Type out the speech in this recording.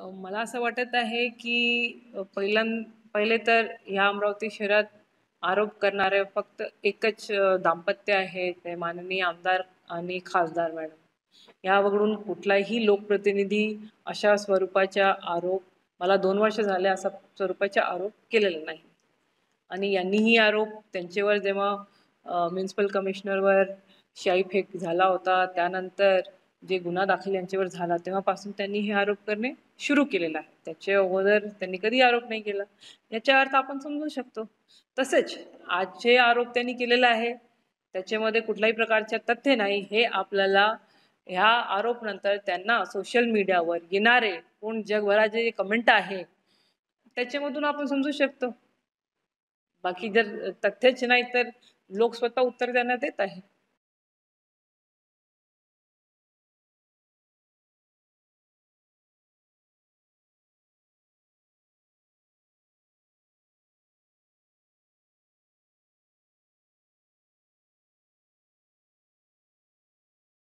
मला असं वाटत आहे की पहिले तर ह्या अमरावती शहरात आरोप करणारे फक्त एकच दाम्पत्य आहे, ते माननीय आमदार आणि खासदार मॅडम. या वगळून कुठलाही लोकप्रतिनिधी अशा स्वरूपाच्या आरोप, मला 2 वर्ष झाले अशा स्वरूपाचे आरोप केलेले नाही. आणि यांनीही आरोप त्यांच्यावर जेव्हा म्युनिसिपल कमिशनरवर शाईफेक झाला होता, त्यानंतर जे गुन्हा दाखल यांच्यावर झाला तेव्हापासून त्यांनी हे आरोप करणे सुरू केलेलं आहे. त्याच्या अगोदर त्यांनी कधी आरोप नाही केला. याचा अर्थ आपण समजू शकतो. तसेच आज जे आरोप त्यांनी केलेला आहे त्याच्यामध्ये कुठल्याही प्रकारचे तथ्य नाही, हे आपल्याला ह्या आरोप नंतर त्यांना सोशल मीडियावर येणारे कोण जगभराचे जे कमेंट आहे त्याच्यामधून आपण समजू शकतो. बाकी जर तथ्यच नाही तर लोक स्वतः उत्तर त्यांना देत आहे.